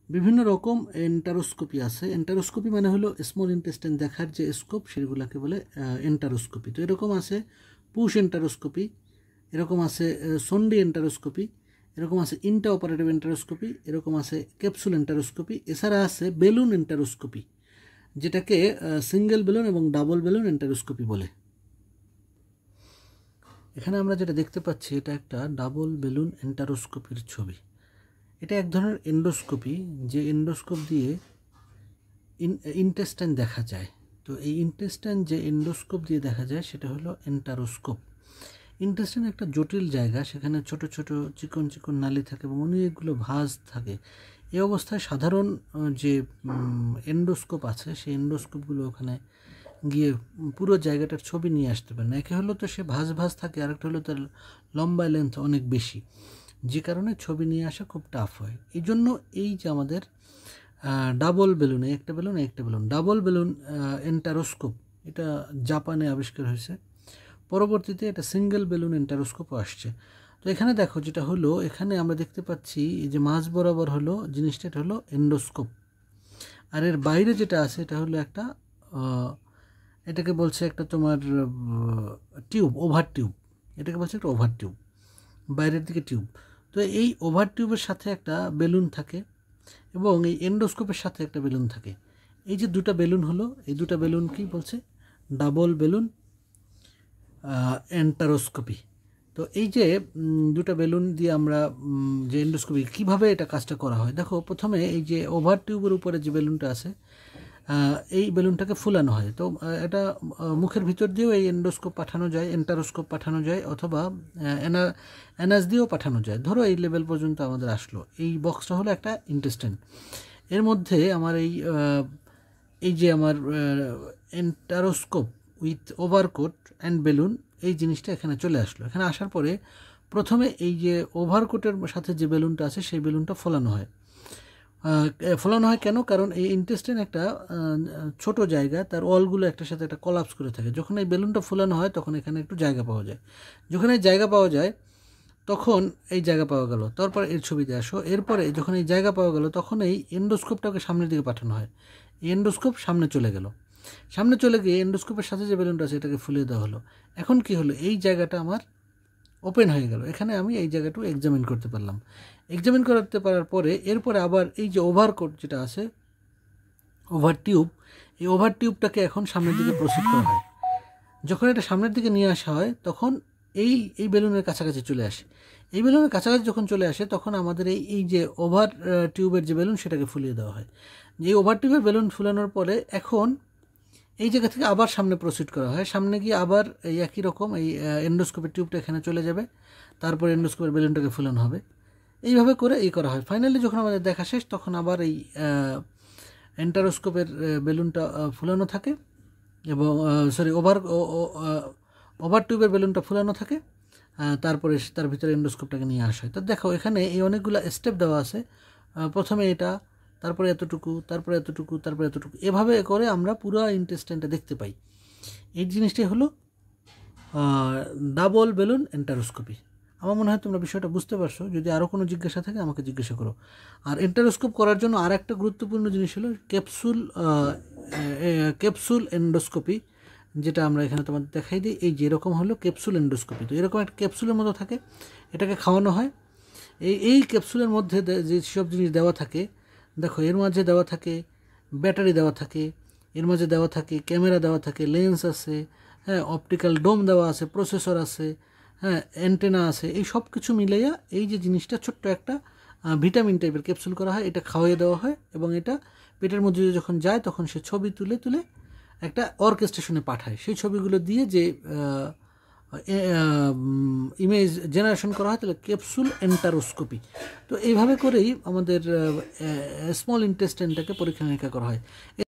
বিভিন্ন রকম এন্টারোস্কোপি আছে। এন্টারোস্কোপি মানে হলো স্মল ইন্টেস্টাইন দেখার যে স্কোপ সেগুলোকে বলে এন্টারোস্কোপি। তো এরকম আছে পুশ এন্টারোস্কোপি, এরকম আছে সন্ডি এন্টারোস্কোপি, এরকম আছে ইন্টা অপারেটিভ এন্টারোস্কোপি, এরকম আছে ক্যাপসুল এন্টারোস্কোপি, এছাড়া আছে বেলুন এন্টারোস্কোপি, যেটাকে সিঙ্গেল বেলুন এবং ডাবল বেলুন এন্টারোস্কোপি বলে। এখানে আমরা যেটা দেখতে পাচ্ছি এটা একটা ডাবল বেলুন এন্টারোস্কোপির ছবি। এটা এক ধরনের এন্ডোস্কোপি, যে এন্ডোস্কোপ দিয়ে ইন্টেস্টাইন দেখা যায়। তো এই ইন্টেস্টাইন যে এন্ডোস্কোপ দিয়ে দেখা যায় সেটা হলো এন্টারোস্কোপ। ইন্টেস্টাইন একটা জটিল জায়গা, সেখানে ছোট ছোট চিকন চিকন নালী থাকে এবং অনেকগুলো ভাঁজ থাকে। এই অবস্থায় সাধারণ যে এন্ডোস্কোপ আছে সেই এন্ডোস্কোপগুলো ওখানে গিয়ে পুরো জায়গাটার ছবি নিয়ে আসতে পারে না। একে হলো তো সে ভাঁজ ভাঁজ থাকে, আরেকটা হলো তার লম্বা লেন্থ অনেক বেশি, যে কারণে ছবি নিয়ে আসা খুব টাফ হয়। এই জন্য এই যে আমাদের ডাবল বেলুন, একটা বেলুন একটা বেলুন, ডাবল বেলুন এন্টারোস্কোপ, এটা জাপানে আবিষ্কার হয়েছে। পরবর্তীতে এটা সিঙ্গেল বেলুন এন্টারোস্কোপও আসছে। তো এখানে দেখো যেটা হলো, এখানে আমরা দেখতে পাচ্ছি এই যে মাঝ বরাবর হলো জিনিসটা, এটা হলো এন্ডোস্কোপ। আর এর বাইরে যেটা আছে এটা হলো একটা এটাকে বলছে একটা তোমার টিউব, ওভার টিউব, এটাকে বলছে একটা ওভার টিউব, বাইরের দিকে টিউব। তো এই ওভার টিউবের সাথে একটা বেলুন থাকে এবং এই এন্ডোস্কোপের সাথে একটা বেলুন থাকে। এই যে দুটা বেলুন হলো, এই দুটা বেলুন কি বলছে? Double balloon enteroscopy. তো এই যে দুটা বেলুন দিয়ে আমরা যে এন্ডোস্কোপি কীভাবে এটা কাজটা করা হয়, দেখো প্রথমে এই যে ওভার টিউবের উপরে যে বেলুনটা আছে এই বেলুনটাকে ফুলানো হয়। তো এটা মুখের ভিতর দিয়েও এই এন্ডোস্কোপ পাঠানো যায়, এন্টারোস্কোপ পাঠানো যায়, অথবা অ্যানাস দিয়েও পাঠানো যায়। ধরো এই লেভেল পর্যন্ত আমাদের আসলো। এই বক্সটা হলো একটা ইন্টেস্টাইন, এর মধ্যে আমার এই যে আমার enteroscope with overcoat and balloon, এই জিনিসটা এখানে চলে আসলো। এখানে আসার পরে প্রথমে এই যে ওভারকোটের সাথে যে বেলুনটা আছে সেই বেলুনটা ফোলানো হয়। ফোলানো হয় কেন? কারণ এই ইন্টেস্টাইন একটা ছোট জায়গা, তার ওয়ালগুলো একটার সাথে একটা কলাপস করে থাকে। যখন এই বেলুনটা ফোলানো হয় তখন এখানে একটু জায়গা পাওয়া যায়। যখন এই জায়গা পাওয়া যায় তখন এই জায়গা পাওয়া গেল, তারপর এর ছবিতে আসো। এরপরে যখন এই জায়গা পাওয়া গেল তখন এই এন্ডোস্কোপটাকে সামনের দিকে পাঠানো হয়। এই এন্ডোস্কোপ সামনে চলে গেল, সামনে চলে গিয়ে এন্ডোস্কোপের সাথে যে বেলুনটা আছে এটাকে ফুলিয়ে দেওয়া হলো। এখন কি হলো? এই জায়গাটা আমার ওপেন হয়ে গেল, এখানে আমি এই জায়গাটু এক্সামিন করতে পারলাম। এক্সামিন করতে পারার পরে এরপরে আবার এই যে ওভারকোট যেটা আছে, ওভার টিউব, এই ওভার টিউবটাকে এখন সামনের দিকে প্রসিড করা হয়। যখন এটা সামনের দিকে নিয়ে আসা হয় তখন এই বেলুনের কাছাকাছি চলে আসে। এই বেলুনের কাছাকাছি যখন চলে আসে তখন আমাদের এই যে ওভার টিউবের যে বেলুন সেটাকে ফুলিয়ে দেওয়া হয়। এই ওভার টিউবের বেলুন ফুলানোর পরে এখন এই জায়গা থেকে আবার সামনে প্রসিড করা হয়। সামনে গিয়ে আবার এই একই রকম এই এন্ডোস্কোপের টিউবটা এখানে চলে যাবে, তারপর এন্ডোস্কোপের বেলুনটাকে ফুলানো হবে। এইভাবে করে করা হয়। ফাইনালি যখন আমাদের দেখা শেষ তখন আবার এই এন্টারোস্কোপের বেলুনটা ফুলানো থাকে এবং ওভার টিউবের বেলুনটা ফুলানো থাকে, তারপরে তার ভিতরে এন্ডোস্কোপটাকে নিয়ে আসা হয়। তো দেখো এখানে এই অনেকগুলো স্টেপ দেওয়া আছে। প্রথমে এটা, তারপরে এতটুকু, তারপরে এতটুকু, তারপরে এতটুকু, এভাবে করে আমরা পুরো ইন্টেস্টাইনটা দেখতে পাই। এই জিনিসটি হলো ডাবল বেলুন এন্টারোস্কোপি। আমার মনে হয় তোমরা বিষয়টা বুঝতে পারছো। যদি আরও কোনো জিজ্ঞাসা থাকে আমাকে জিজ্ঞাসা করো। আর এন্টারোস্কোপ করার জন্য আর একটা গুরুত্বপূর্ণ জিনিস হলো ক্যাপসুল এন্ডোস্কোপি, যেটা আমরা এখানে তোমাদের দেখাই দিই। এই যে এরকম হলো ক্যাপসুল এন্ডোস্কোপি। তো এরকম একটা ক্যাপসুলের মতো থাকে, এটাকে খাওয়ানো হয়। এই ক্যাপসুলের মধ্যে যে সব জিনিস দেওয়া থাকে, দেখো এর মাঝে দেওয়া থাকে ব্যাটারি দেওয়া থাকে, এর মাঝে দেওয়া থাকে ক্যামেরা দেওয়া থাকে, লেন্স আছে, হ্যাঁ, অপটিক্যাল ডোম দেওয়া আছে, প্রসেসর আছে, হ্যাঁ, অ্যান্টেনা আছে। এই সব কিছু মিলাইয়া এই যে জিনিসটা ছোট্ট একটা ভিটামিন টাইপের ক্যাপসুল করা হয়, এটা খাওয়াইয়ে দেওয়া হয় এবং এটা পেটের মধ্যে যখন যায় তখন সে ছবি তুলে তুলে একটা অর্কেস্ট্রেশনে পাঠায়। সেই ছবিগুলো দিয়ে যে ইমেজ জেনারেশন করা হয়, তাহলে ক্যাপসুল এন্টারোস্কোপি। তো এইভাবে করেই আমাদের স্মল ইন্টেস্টাইনটাকে পরীক্ষা নিরীক্ষা করা হয়।